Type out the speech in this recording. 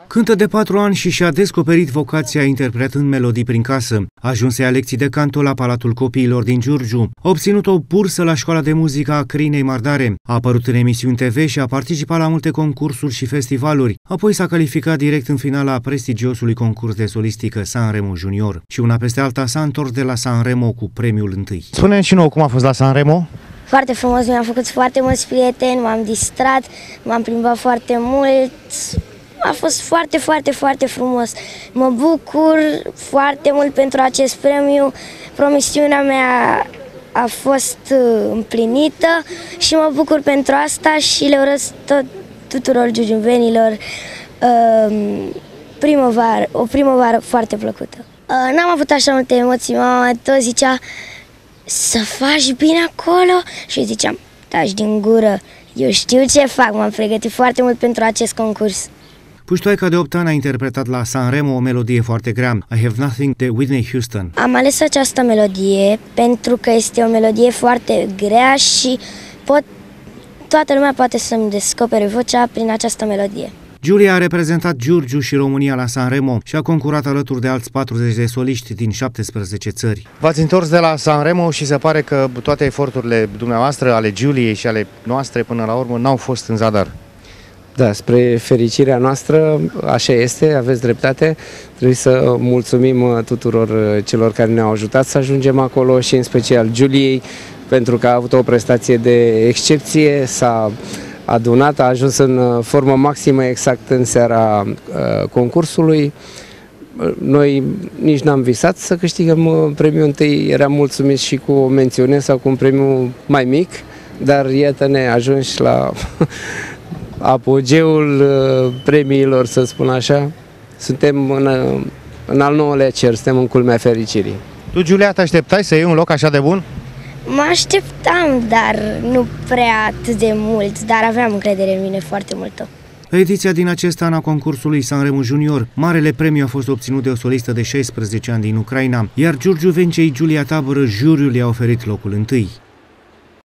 Cântă de 4 ani și și-a descoperit vocația interpretând melodii prin casă. A ajuns să ia lecții de canto la Palatul Copiilor din Giurgiu. A obținut o bursă la Școala de Muzică a Crinei Mardare. A apărut în emisiuni TV și a participat la multe concursuri și festivaluri. Apoi s-a calificat direct în finala prestigiosului concurs de solistică Sanremo Junior. Și una peste alta s-a întors de la Sanremo cu premiul întâi. Spune-ne și nouă cum a fost la Sanremo. Foarte frumos, mi-am făcut foarte mulți prieteni, m-am distrat, m-am plimbat foarte mult. A fost foarte frumos. Mă bucur foarte mult pentru acest premiu. Promisiunea mea a fost împlinită și mă bucur pentru asta și le urez tuturor giurgiuvenilor o primăvară foarte plăcută. N-am avut așa multe emoții, mama tot zicea să faci bine acolo și ziceam, taci din gură, eu știu ce fac, m-am pregătit foarte mult pentru acest concurs. Puștoaica de 8 ani a interpretat la Sanremo o melodie foarte grea, I Have Nothing de Whitney Houston. Am ales această melodie pentru că este o melodie foarte grea și toată lumea poate să-mi descopere vocea prin această melodie. Giulia a reprezentat Giurgiu și România la Sanremo și a concurat alături de alți 40 de soliști din 17 țări. V-ați întors de la Sanremo și se pare că toate eforturile dumneavoastră, ale Giuliei și ale noastre până la urmă, n-au fost în zadar. Da, spre fericirea noastră, așa este, aveți dreptate. Trebuie să mulțumim tuturor celor care ne-au ajutat să ajungem acolo și în special Giuliei, pentru că a avut o prestație de excepție, s-a adunat, a ajuns în formă maximă exact în seara concursului. Noi nici n-am visat să câștigăm premiul întâi, eram mulțumiți și cu o mențiune sau cu un premiu mai mic, dar iată-ne ajunși la apogeul premiilor, să spun așa. Suntem în al 9-lea cer, suntem în culmea fericirii. Tu, Giulia, te așteptai să iei un loc așa de bun? Mă așteptam, dar nu prea atât de mult, dar aveam încredere în mine foarte multă. La ediția din acest an a concursului Sanremo Junior, marele premiu a fost obținut de o solistă de 16 ani din Ucraina, iar giurgiuvencei Giulia Tabără, juriul i-a oferit locul întâi.